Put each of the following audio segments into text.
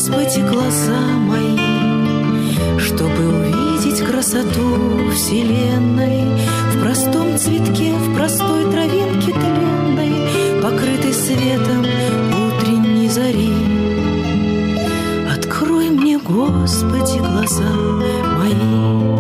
Господи, глаза мои, чтобы увидеть красоту вселенной в простом цветке, в простой травинке тленной, покрытой светом утренней зари. Открой мне, Господи, глаза мои.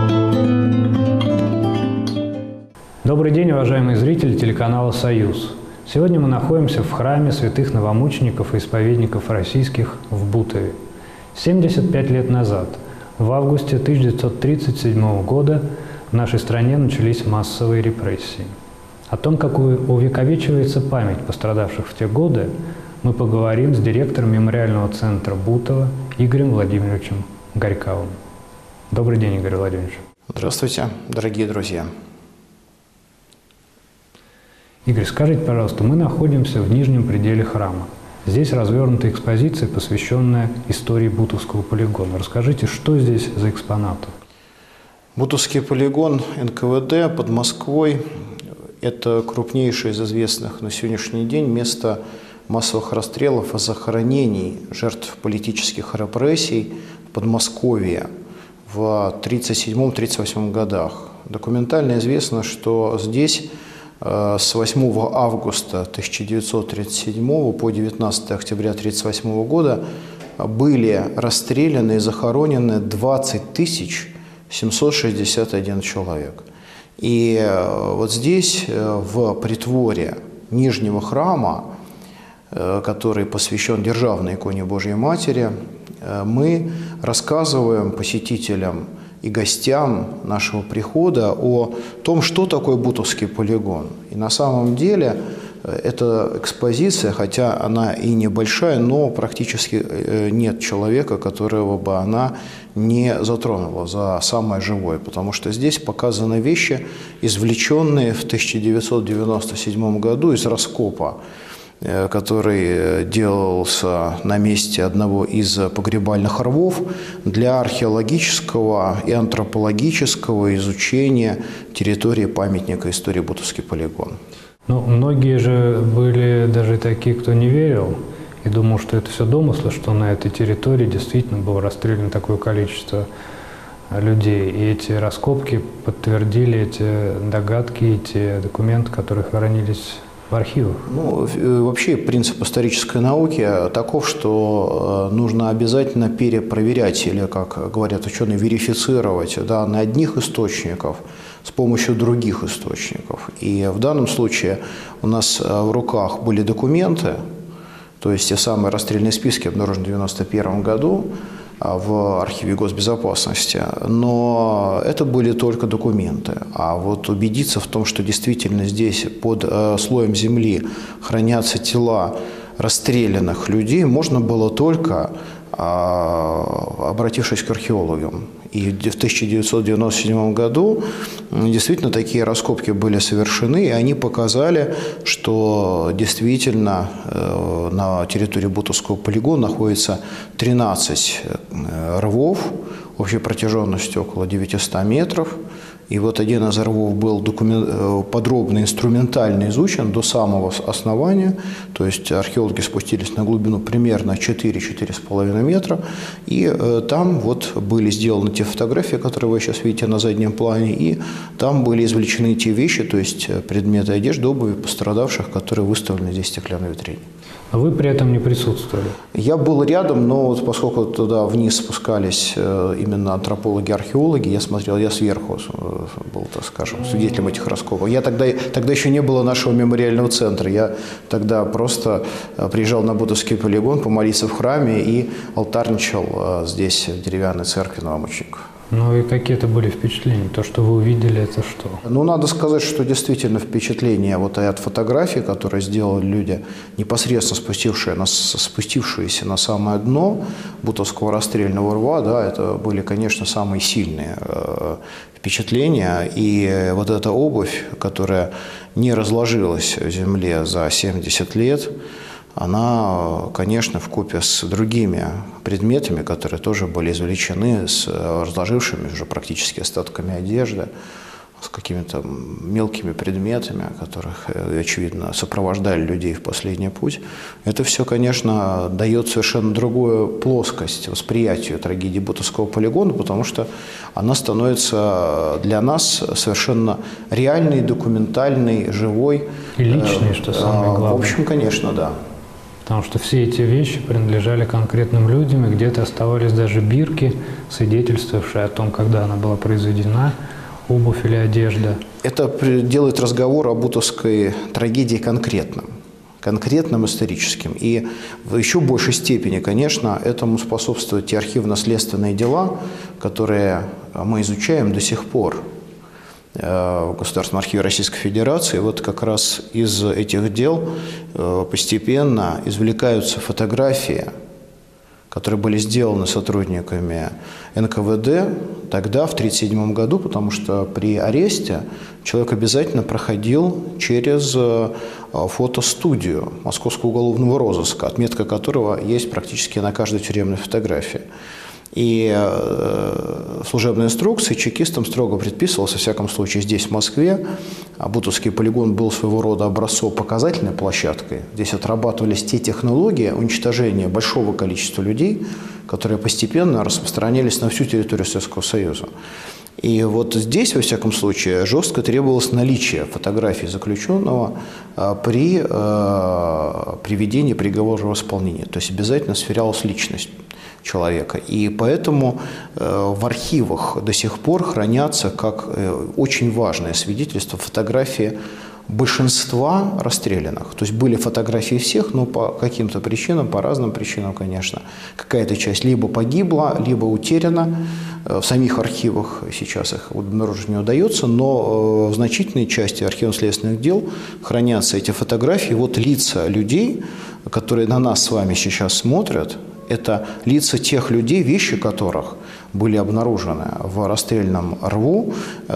Добрый день, уважаемые зрители телеканала «Союз». Сегодня мы находимся в храме святых новомучеников и исповедников российских в Бутове. 75 лет назад, в августе 1937 года, в нашей стране начались массовые репрессии. О том, как увековечивается память пострадавших в те годы, мы поговорим с директором мемориального центра Бутова Игорем Владимировичем Горьковым. Добрый день, Игорь Владимирович. Здравствуйте, дорогие друзья. Игорь, скажите, пожалуйста, мы находимся в нижнем пределе храма. Здесь развернута экспозиция, посвященная истории Бутовского полигона. Расскажите, что здесь за экспонаты? Бутовский полигон НКВД под Москвой – это крупнейшее из известных на сегодняшний день место массовых расстрелов и захоронений жертв политических репрессий в Подмосковье в 1937-1938 годах. Документально известно, что здесь с 8 августа 1937 по 19 октября 1938 года были расстреляны и захоронены 20 761 человек. И вот здесь, в притворе Нижнего храма, который посвящен Державной иконе Божьей Матери, мы рассказываем посетителям и гостям нашего прихода о том, что такое Бутовский полигон. И на самом деле эта экспозиция, хотя она и небольшая, но практически нет человека, которого бы она не затронула за самое живое, потому что здесь показаны вещи, извлеченные в 1997 году из раскопа, который делался на месте одного из погребальных рвов для археологического и антропологического изучения территории памятника истории Бутовский полигон. Ну, многие же были даже такие, кто не верил и думал, что это все домыслы, что на этой территории действительно было расстреляно такое количество людей. И эти раскопки подтвердили эти догадки, эти документы, которые хранились в архивах. Ну, вообще принцип исторической науки таков, что нужно обязательно перепроверять или, как говорят ученые, верифицировать данные одних источников с помощью других источников. И в данном случае у нас в руках были документы, то есть те самые расстрельные списки, обнаруженные в 1991 году в архиве госбезопасности, но это были только документы. А вот убедиться в том, что действительно здесь под слоем земли хранятся тела расстрелянных людей, можно было только обратившись к археологам. И в 1997 году действительно такие раскопки были совершены, и они показали, что действительно на территории Бутовского полигона находится 13 рвов общей протяженностью около 900 метров. И вот один из рвов был подробно инструментально изучен до самого основания, то есть археологи спустились на глубину примерно 4-4,5 метра, и там вот были сделаны те фотографии, которые вы сейчас видите на заднем плане, и там были извлечены те вещи, то есть предметы одежды, обуви пострадавших, которые выставлены здесь в стеклянной витрине. А вы при этом не присутствовали? Я был рядом, но вот поскольку туда вниз спускались именно антропологи, археологи, я смотрел, я сверху был, так скажем, свидетелем этих раскопок. Тогда еще не было нашего мемориального центра. Я тогда просто приезжал на Бутовский полигон помолиться в храме и алтарничал здесь, в деревянной церкви новомучеников. Ну и какие-то были впечатления? То, что вы увидели, это что? Ну, надо сказать, что действительно впечатления вот от фотографий, которые сделали люди, непосредственно спустившиеся на самое дно Бутовского расстрельного рва, да, это были, конечно, самые сильные впечатления. И вот эта обувь, которая не разложилась в земле за 70 лет, она, конечно, вкупе с другими предметами, которые тоже были извлечены с разложившими уже практически остатками одежды, с какими-то мелкими предметами, которых, очевидно, сопровождали людей в последний путь. Это все, конечно, дает совершенно другую плоскость восприятию трагедии Бутовского полигона, потому что она становится для нас совершенно реальной, документальной, живой. И личной, что самое главное. В общем, конечно, да. Потому что все эти вещи принадлежали конкретным людям, и где-то оставались даже бирки, свидетельствовавшие о том, когда она была произведена, обувь или одежда. Это делает разговор о бутовской трагедии конкретным историческим. И в еще большей степени, конечно, этому способствуют те архивно-следственные дела, которые мы изучаем до сих пор в Государственном архиве Российской Федерации. Вот как раз из этих дел постепенно извлекаются фотографии, которые были сделаны сотрудниками НКВД тогда, в 1937 году, потому что при аресте человек обязательно проходил через фотостудию Московского уголовного розыска, отметка которого есть практически на каждой тюремной фотографии. И служебной инструкции чекистам строго предписывалось, во всяком случае здесь, в Москве, Бутовский полигон был своего рода образцово-показательной площадкой. Здесь отрабатывались те технологии уничтожения большого количества людей, которые постепенно распространялись на всю территорию Советского Союза. И вот здесь, во всяком случае, жестко требовалось наличие фотографий заключенного при приведении приговора в исполнение. То есть обязательно сверялась личность человека. И поэтому в архивах до сих пор хранятся как очень важное свидетельство фотографии большинства расстрелянных. То есть были фотографии всех, но по каким-то причинам, по разным причинам, конечно, какая-то часть либо погибла, либо утеряна. В самих архивах сейчас их обнаружить не удается, но в значительной части архивно-следственных дел хранятся эти фотографии. Вот лица людей, которые на нас с вами сейчас смотрят, это лица тех людей, вещи которых были обнаружены в расстрельном рву,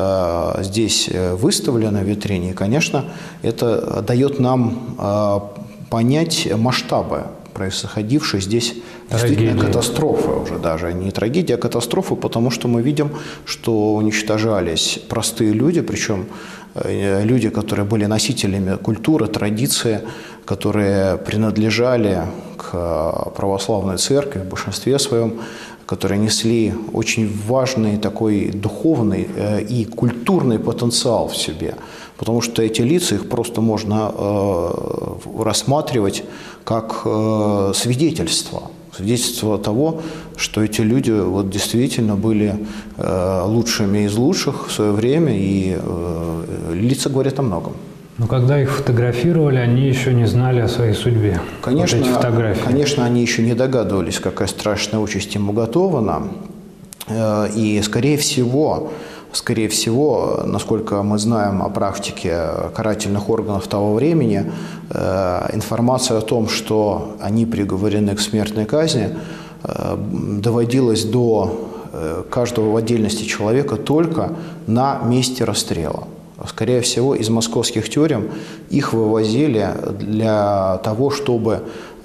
здесь выставлены в витрине. И, конечно, это дает нам понять масштабы происходившей здесь действительно катастрофы уже, даже не трагедия, а катастрофа, потому что мы видим, что уничтожались простые люди, причем люди, которые были носителями культуры, традиции, которые принадлежали к православной церкви в большинстве своем, которые несли очень важный такой духовный и культурный потенциал в себе. Потому что эти лица, их просто можно рассматривать как свидетельство того, что эти люди вот действительно были лучшими из лучших в свое время, и лица говорят о многом. Но когда их фотографировали, они еще не знали о своей судьбе. Конечно, вот эти фотографии. Конечно, они еще не догадывались, какая страшная участь им уготована. И, скорее всего, насколько мы знаем о практике карательных органов того времени, информация о том, что они приговорены к смертной казни, доводилась до каждого в отдельности человека только на месте расстрела. Скорее всего, из московских тюрем их вывозили для того, чтобы,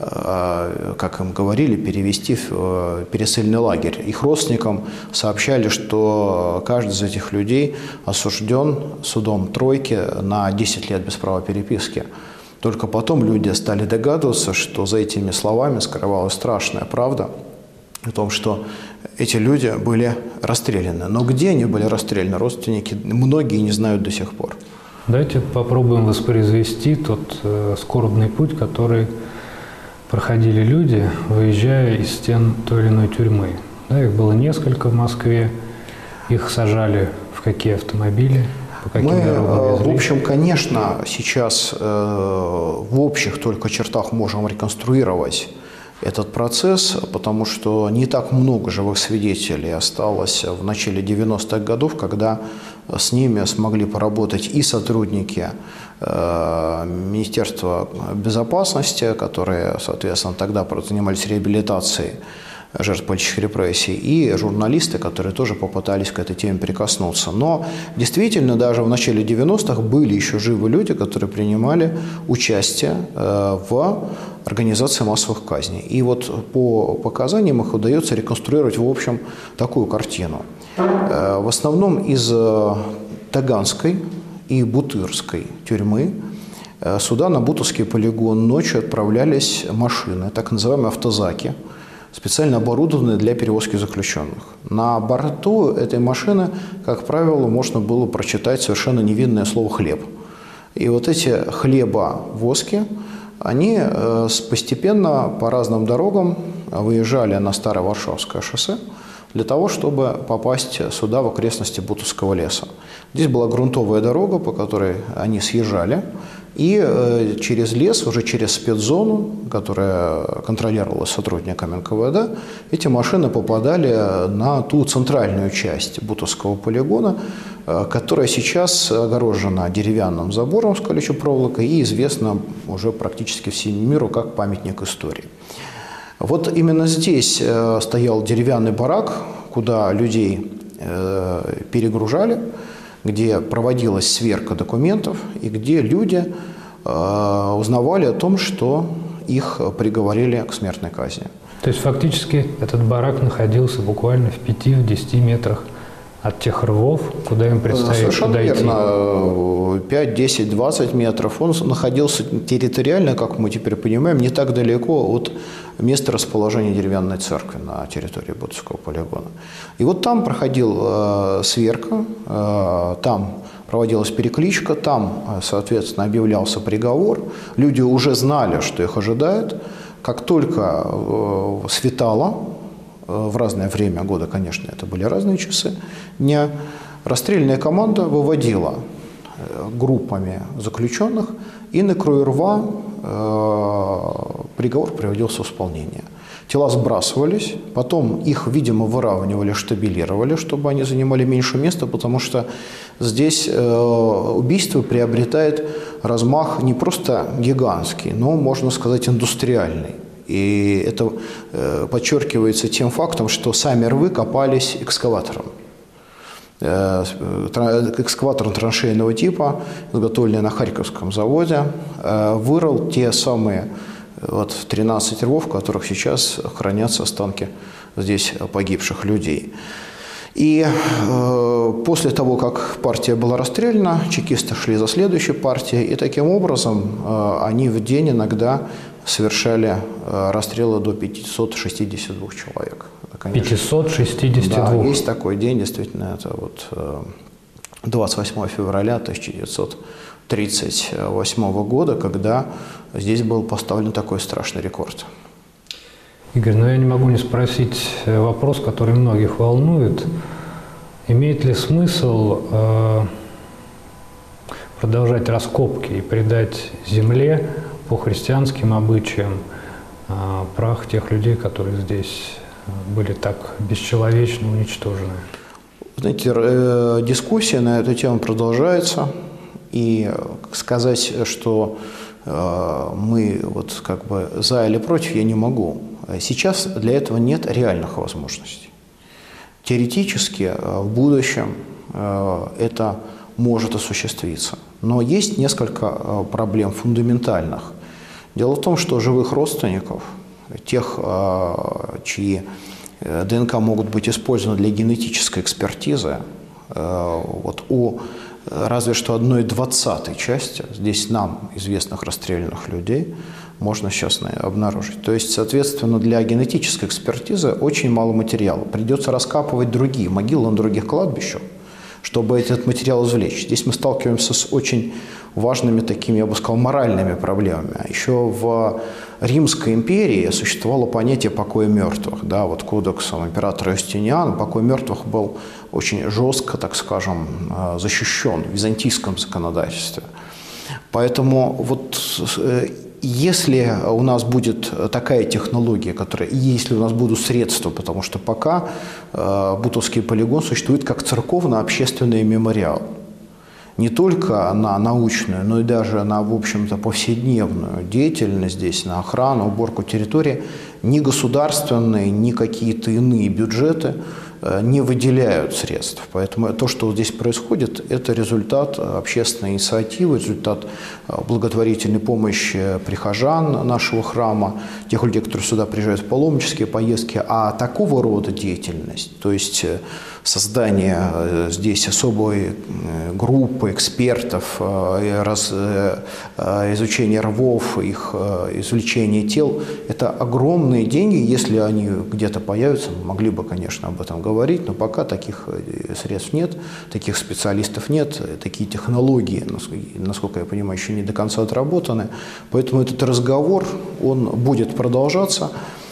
как им говорили, перевести в пересыльный лагерь. Их родственникам сообщали, что каждый из этих людей осужден судом тройки на 10 лет без права переписки. Только потом люди стали догадываться, что за этими словами скрывалась страшная правда о том, что эти люди были расстреляны. Но где они были расстреляны, родственники многие не знают до сих пор. Давайте попробуем воспроизвести тот скорбный путь, который проходили люди, выезжая из стен той или иной тюрьмы. Да, их было несколько в Москве, их сажали в какие автомобили, по каким дорогам везли? В общем, конечно, сейчас в общих только чертах можем реконструировать этот процесс, потому что не так много живых свидетелей осталось в начале 90-х годов, когда с ними смогли поработать и сотрудники Министерства безопасности, которые, соответственно, тогда занимались реабилитацией жертв политических репрессий, и журналисты, которые тоже попытались к этой теме прикоснуться. Но действительно, даже в начале 90-х были еще живы люди, которые принимали участие в организации массовых казней. И вот по показаниям их удается реконструировать, в общем, такую картину. В основном из Таганской и Бутырской тюрьмы сюда, на Бутовский полигон, ночью отправлялись машины, так называемые автозаки, специально оборудованные для перевозки заключенных. На борту этой машины, как правило, можно было прочитать совершенно невинное слово «хлеб». И вот эти хлебовозки, они постепенно по разным дорогам выезжали на Старое Варшавское шоссе для того, чтобы попасть сюда, в окрестности Бутовского леса. Здесь была грунтовая дорога, по которой они съезжали, и через лес, уже через спецзону, которая контролировалась сотрудниками НКВД, эти машины попадали на ту центральную часть Бутовского полигона, которая сейчас огорожена деревянным забором с колючей проволокой и известна уже практически всему миру как памятник истории. Вот именно здесь стоял деревянный барак, куда людей перегружали, где проводилась сверка документов и где люди узнавали о том, что их приговорили к смертной казни. То есть фактически этот барак находился буквально в 5-10 метрах от тех рвов, куда им предстоит Совершенно подойти? Верно. 5, 10, 20 метров. Он находился территориально, как мы теперь понимаем, не так далеко от места расположения деревянной церкви на территории Бутовского полигона. И вот там проходила сверка, там проводилась перекличка, там, соответственно, объявлялся приговор. Люди уже знали, что их ожидает. Как только светало, в разное время года, конечно, это были разные часы дня, расстрельная команда выводила группами заключенных, и на краю рва приговор приводился в исполнение. Тела сбрасывались, потом их, видимо, выравнивали, штабелировали, чтобы они занимали меньше места, потому что здесь убийство приобретает размах не просто гигантский, но, можно сказать, индустриальный. И это подчеркивается тем фактом, что сами рвы копались экскаватором. Экскаватор траншейного типа, изготовленный на Харьковском заводе, вырыл те самые 13 рвов, в которых сейчас хранятся останки здесь погибших людей. И после того, как партия была расстреляна, чекисты шли за следующей партией, и таким образом они в день иногда совершали расстрелы до 562 человек. Конечно, 562? Да, есть такой день, действительно, это вот 28 февраля 1938 года, когда здесь был поставлен такой страшный рекорд. Игорь, но я не могу не спросить вопрос, который многих волнует. Имеет ли смысл продолжать раскопки и придать земле по христианским обычаям прах тех людей, которые здесь были так бесчеловечно уничтожены? Знаете, дискуссия на эту тему продолжается, и сказать, что мы вот как бы за или против, я не могу. Сейчас для этого нет реальных возможностей. Теоретически в будущем это может осуществиться, но есть несколько проблем фундаментальных. Дело в том, что живых родственников, тех, чьи ДНК могут быть использованы для генетической экспертизы, вот разве что 1/20 части здесь нам известных расстрелянных людей можно сейчас обнаружить. То есть, соответственно, для генетической экспертизы очень мало материала. Придется раскапывать другие могилы на других кладбищах, чтобы этот материал извлечь. Здесь мы сталкиваемся с очень важными такими, я бы сказал, моральными проблемами. Еще в Римской империи существовало понятие покоя мертвых. Да, вот кодексом императора Юстиниана покой мертвых был очень жестко, так скажем, защищен в византийском законодательстве. Поэтому вот если у нас будет такая технология, если у нас будут средства, потому что пока Бутовский полигон существует как церковно-общественный мемориал. Не только на научную, но и даже на, в общем-то, повседневную деятельность здесь, на охрану, уборку территории, ни государственные, ни какие-то иные бюджеты не выделяют средств. Поэтому то, что здесь происходит, это результат общественной инициативы, результат благотворительной помощи прихожан нашего храма, тех людей, которые сюда приезжают в паломнические поездки. А такого рода деятельность, то есть создание здесь особой группы экспертов, изучение рвов, их извлечение тел, это огромные деньги. Если они где-то появятся, мы могли бы, конечно, об этом говорить, но пока таких средств нет, таких специалистов нет, такие технологии, насколько я понимаю, еще не до конца отработаны. Поэтому этот разговор, он будет продолжаться.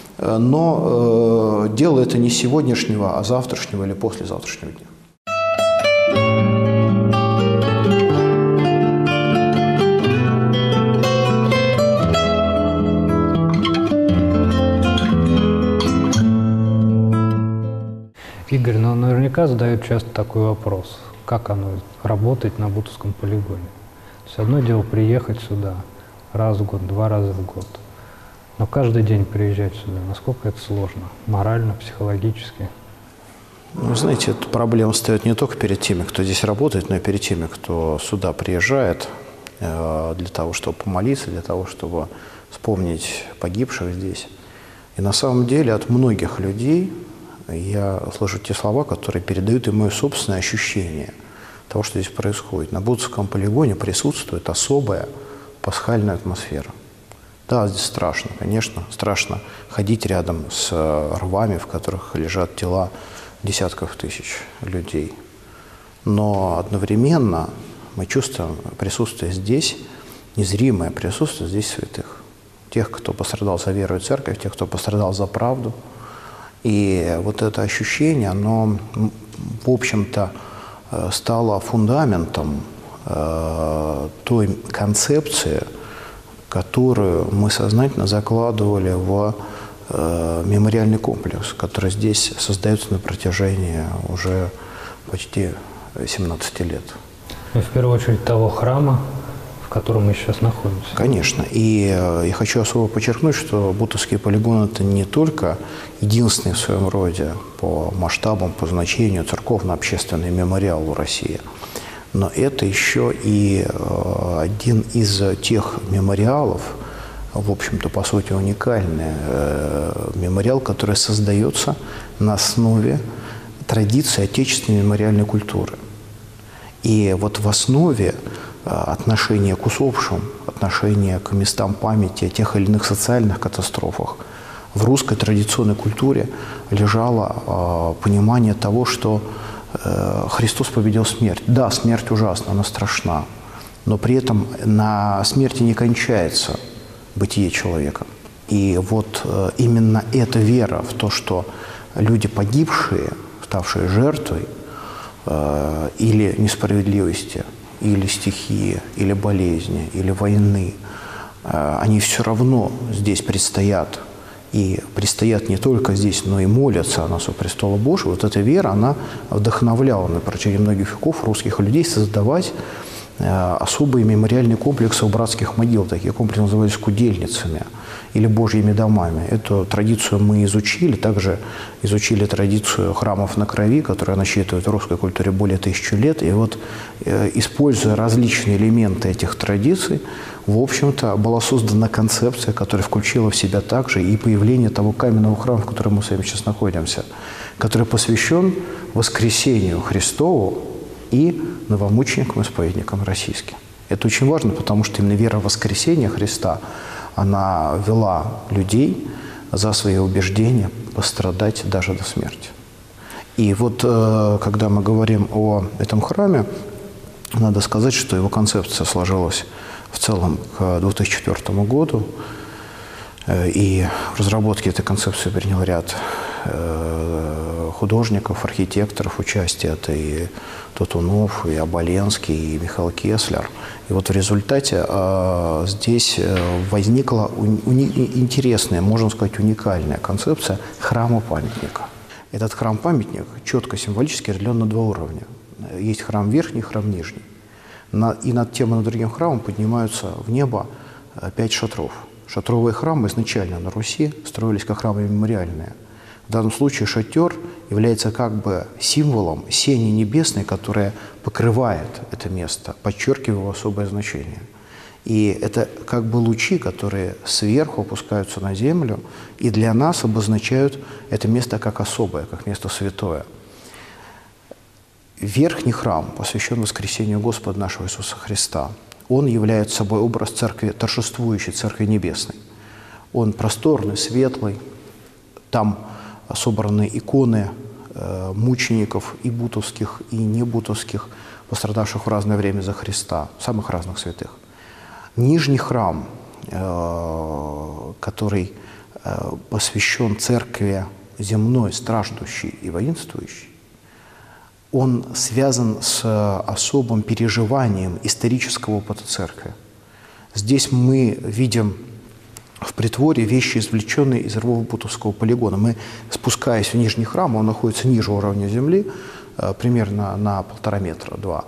Но дело это не сегодняшнего, а завтрашнего или послезавтрашнего дня. Игорь, но наверняка задают часто такой вопрос. Как оно работать на Бутовском полигоне? Все одно дело приехать сюда раз в год, 2 раза в год. Но каждый день приезжать сюда, насколько это сложно? Морально, психологически? Ну, знаете, эта проблема стоит не только перед теми, кто здесь работает, но и перед теми, кто сюда приезжает для того, чтобы помолиться, для того, чтобы вспомнить погибших здесь. И на самом деле от многих людей я слышу те слова, которые передают и мое собственное ощущение того, что здесь происходит. На Бутовском полигоне присутствует особая пасхальная атмосфера. Да, здесь страшно, конечно, страшно ходить рядом с рвами, в которых лежат тела десятков тысяч людей. Но одновременно мы чувствуем присутствие здесь, незримое присутствие здесь святых. Тех, кто пострадал за веру и церковь, тех, кто пострадал за правду. И вот это ощущение, оно, в общем-то, стало фундаментом той концепции, которую мы сознательно закладывали в мемориальный комплекс, который здесь создается на протяжении уже почти 17 лет. И в первую очередь того храма, в котором мы сейчас находимся. Конечно. И я хочу особо подчеркнуть, что Бутовский полигон – это не только единственный в своем роде по масштабам, по значению церковно-общественный мемориал в России, но это еще и один из тех мемориалов, в общем-то, по сути, уникальный мемориал, который создается на основе традиции отечественной мемориальной культуры. И вот в основе отношения к усопшим, отношения к местам памяти о тех или иных социальных катастрофах в русской традиционной культуре лежало понимание того, что Христос победил смерть. Да, смерть ужасна, она страшна, но при этом на смерти не кончается бытие человека. И вот именно эта вера в то, что люди погибшие, ставшие жертвой или несправедливости, или стихии, или болезни, или войны, они все равно здесь предстоят. И предстоят не только здесь, но и молятся о нас у престола Божьего. Вот эта вера, она вдохновляла на протяжении многих веков русских людей создавать особые мемориальные комплексы у братских могил. Такие комплексы назывались кудельницами или божьими домами. Эту традицию мы изучили. Также изучили традицию храмов на крови, которая насчитывает в русской культуре более 1000 лет. И вот, используя различные элементы этих традиций, в общем-то, была создана концепция, которая включила в себя также и появление того каменного храма, в котором мы с вами сейчас находимся, который посвящен воскресению Христову и новомученикам-исповедникам российским. Это очень важно, потому что именно вера в воскресение Христа, она вела людей за свои убеждения пострадать даже до смерти. И вот, когда мы говорим о этом храме, надо сказать, что его концепция сложилась в целом к 2004 году. И в разработке этой концепции принял ряд художников, архитекторов участие. Это и Тутунов, и Оболенский, и Михаил Кеслер. И вот в результате здесь возникла интересная, можно сказать, уникальная концепция храма-памятника. Этот храм-памятник четко символически разделен на 2 уровня. Есть храм верхний, храм нижний. И над тем и над другим храмом поднимаются в небо 5 шатров. Шатровые храмы изначально на Руси строились как храмы мемориальные. В данном случае шатер является как бы символом сени небесной, которая покрывает это место, подчеркивая его особое значение. И это как бы лучи, которые сверху опускаются на землю, и для нас обозначают это место как особое, как место святое. Верхний храм посвящен воскресению Господа нашего Иисуса Христа. Он является собой образ церкви, торжествующей Церкви Небесной. Он просторный, светлый, там собраны иконы мучеников и бутовских, и небутовских, пострадавших в разное время за Христа, самых разных святых. Нижний храм, который посвящен церкви земной, страждущей и воинствующей, он связан с особым переживанием исторического опыта церкви. Здесь мы видим в притворе вещи, извлеченные из рвов Бутовского полигона. Мы, спускаясь в нижний храм, он находится ниже уровня земли, примерно на 1,5 метра, 2.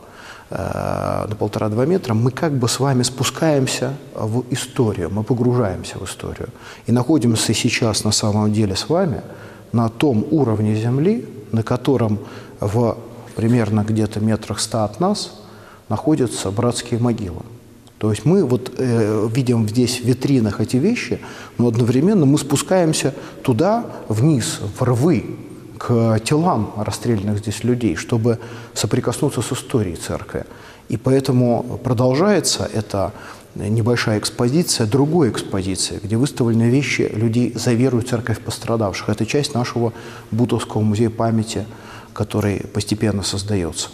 На 1,5-2 метра, мы как бы с вами спускаемся в историю, мы погружаемся в историю. И находимся сейчас на самом деле с вами на том уровне земли, на котором примерно где-то метрах 100 от нас находятся братские могилы. То есть мы вот видим здесь в витринах эти вещи, но одновременно мы спускаемся туда, вниз, в рвы, к телам расстрелянных здесь людей, чтобы соприкоснуться с историей церкви. И поэтому продолжается эта небольшая экспозиция, другой экспозиции, где выставлены вещи людей за веру в церковь пострадавших. Это часть нашего Бутовского музея памяти, который постепенно создается.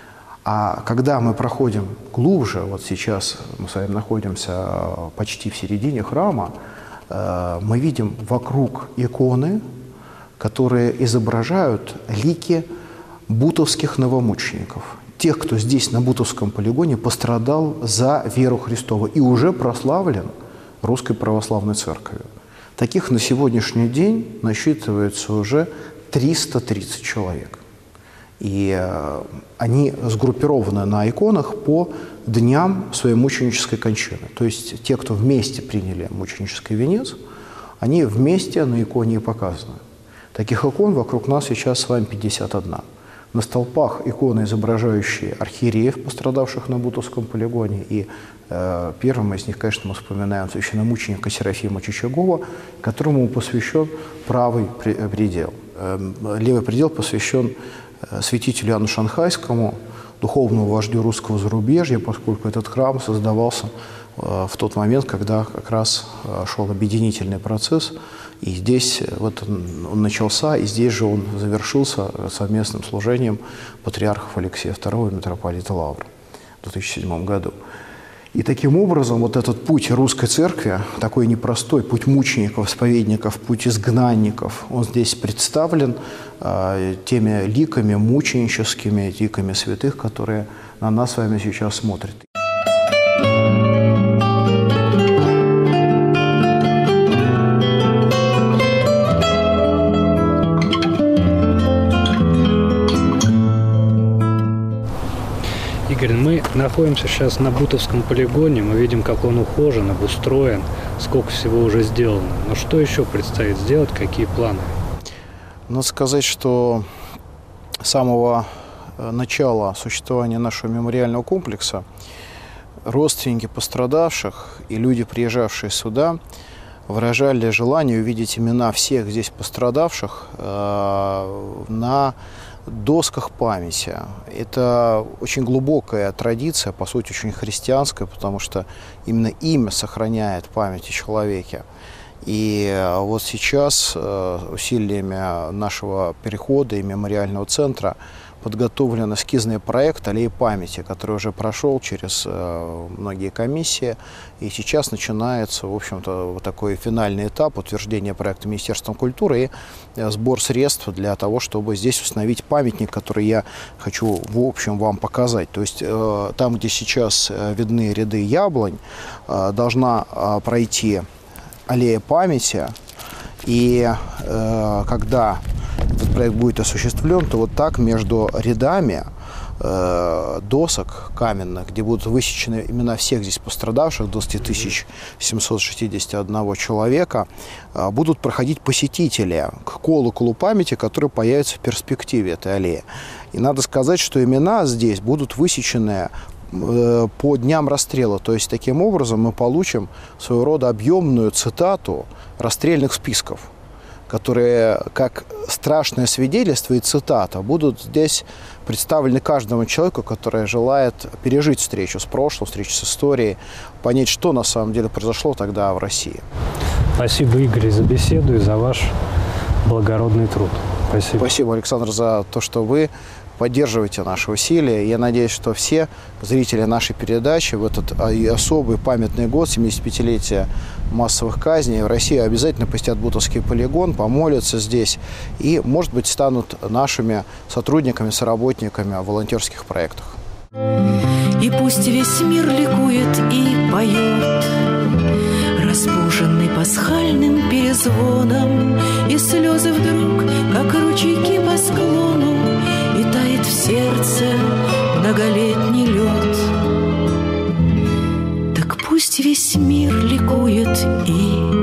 А когда мы проходим глубже, вот сейчас мы с вами находимся почти в середине храма, мы видим вокруг иконы, которые изображают лики бутовских новомучеников, тех, кто здесь, на Бутовском полигоне, пострадал за веру Христову и уже прославлен Русской Православной Церковью. Таких на сегодняшний день насчитывается уже 330 человек. И они сгруппированы на иконах по дням своей мученической кончины. То есть те, кто вместе приняли мученический венец, они вместе на иконе и показаны. Таких икон вокруг нас сейчас с вами 51. На столпах иконы, изображающие архиереев, пострадавших на Бутовском полигоне. И первым из них, конечно, мы вспоминаем священномученика Серафима Чичагова, которому посвящен правый предел. Левый предел посвящен святителю Иоанну Шанхайскому, духовному вождю русского зарубежья, поскольку этот храм создавался в тот момент, когда как раз шел объединительный процесс. И здесь вот он начался, и здесь же он завершился совместным служением патриархов Алексея II и митрополита Лавра в 2007 году. И таким образом вот этот путь русской церкви, такой непростой, путь мучеников, исповедников, путь изгнанников, он здесь представлен теми ликами мученическими, ликами святых, которые на нас с вами сейчас смотрят. Игорь, мы находимся сейчас на Бутовском полигоне, мы видим, как он ухожен, обустроен, сколько всего уже сделано. Но что еще предстоит сделать, какие планы? Надо сказать, что с самого начала существования нашего мемориального комплекса родственники пострадавших и люди, приезжавшие сюда, выражали желание увидеть имена всех здесь пострадавших на досках памяти. Это очень глубокая традиция, по сути, очень христианская, потому что именно имя сохраняет память о человеке. И вот сейчас усилиями нашего перехода и мемориального центра подготовлен эскизный проект «Аллеи памяти», который уже прошел через многие комиссии. И сейчас начинается, в общем-то, вот такой финальный этап утверждения проекта Министерством культуры и сбор средств для того, чтобы здесь установить памятник, который я хочу, в общем, вам показать. То есть там, где сейчас видны ряды яблонь, должна пройти аллея памяти. И когда этот проект будет осуществлен, то вот так между рядами досок каменных, где будут высечены имена всех здесь пострадавших, 20 761 человека, будут проходить посетители к колоколу памяти, который появится в перспективе этой аллеи. И надо сказать, что имена здесь будут высечены по дням расстрела. То есть, таким образом мы получим своего рода объемную цитату расстрельных списков, которые, как страшное свидетельство и цитата, будут здесь представлены каждому человеку, который желает пережить встречу с прошлым, встречу с историей, понять, что на самом деле произошло тогда в России. Спасибо, Игорь, за беседу и за ваш благородный труд. Спасибо. Спасибо, Александр, за то, что вы поддерживаете наши усилия. Я надеюсь, что все зрители нашей передачи в этот особый памятный год, 75-летия массовых казней, в России обязательно посетят Бутовский полигон, помолятся здесь и, может быть, станут нашими сотрудниками, соработниками в волонтерских проектах. И пусть весь мир ликует и поет, разбуженный пасхальным перезвоном, и слезы вдруг, как ручейки по склону, и тает в сердце многолетний лед. Так пусть весь мир ликует и